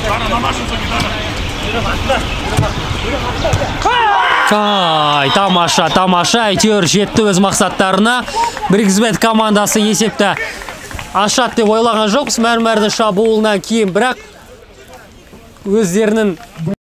Тамаша, әйтеуір жетті өз мақсаттарына. Бриксбет командасы есепті ашат деп ойлаған жоқпыз мәрмәрдің шабуылынан кейін, бірақ өздерінің